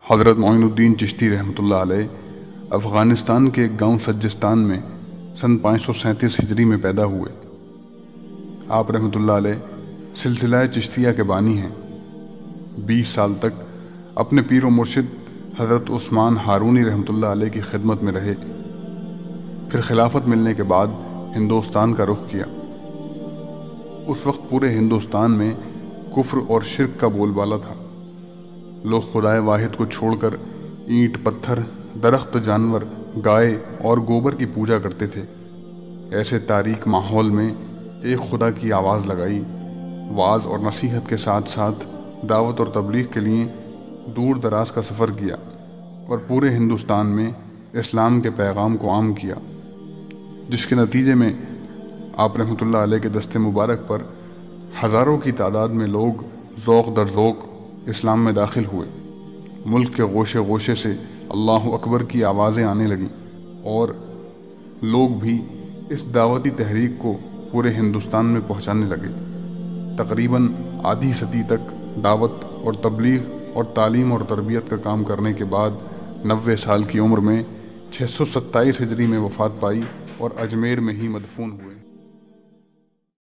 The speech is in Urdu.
حضرت معین الدین چشتی رحمۃ اللہ علیہ افغانستان کے ایک گاؤں سجستان میں سن 537 ہجری میں پیدا ہوئے۔ آپ رحمۃ اللہ علیہ سلسلہ چشتیہ کے بانی ہیں۔ 20 سال تک اپنے پیر و مرشد حضرت عثمان ہارونی رحمۃ اللہ علیہ کی خدمت میں رہے، پھر خلافت ملنے کے بعد ہندوستان کا رخ کیا۔ اس وقت پورے ہندوستان میں کفر اور شرک کا بول بالا تھا۔ لوگ خدائے واحد کو چھوڑ کر اینٹ پتھر، درخت، جانور، گائے اور گوبر کی پوجا کرتے تھے۔ ایسے تاریک ماحول میں ایک خدا کی آواز لگائی، وعظ اور نصیحت کے ساتھ ساتھ دعوت اور تبلیغ کے لیے دور دراز کا سفر کیا اور پورے ہندوستان میں اسلام کے پیغام کو عام کیا، جس کے نتیجے میں آپ رحمۃ اللہ علیہ کے دست مبارک پر ہزاروں کی تعداد میں لوگ ذوق در ذوق اسلام میں داخل ہوئے۔ ملک کے گوشے گوشے سے اللہ اکبر کی آوازیں آنے لگیں اور لوگ بھی اس دعوتی تحریک کو پورے ہندوستان میں پہنچانے لگے۔ تقریباً آدھی صدی تک دعوت اور تبلیغ اور تعلیم اور تربیت کا کام کرنے کے بعد 90 سال کی عمر میں 627 ہجری میں وفات پائی اور اجمیر میں ہی مدفون ہوئے۔